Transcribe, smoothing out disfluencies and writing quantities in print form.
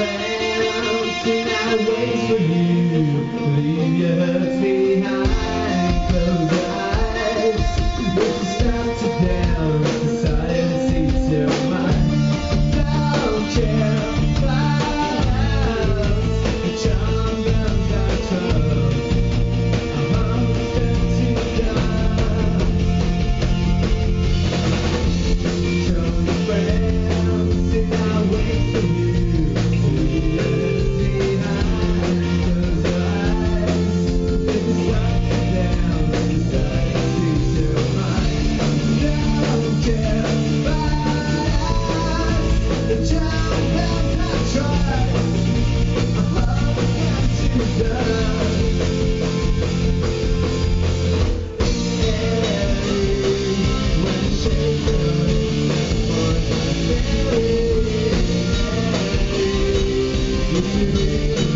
friends and I wait for you. Leave your hurts behind closed eyes. If you stop to down, society sees your mind. Don't care about us. The charm guns got trust. I'm almost up to done. Show your friends and I wait for you. Leave your hurts behind closed eyes. If you stop to down, society sees your mind. Don't care about us. The charm guns got trust. I'm almost up to done. When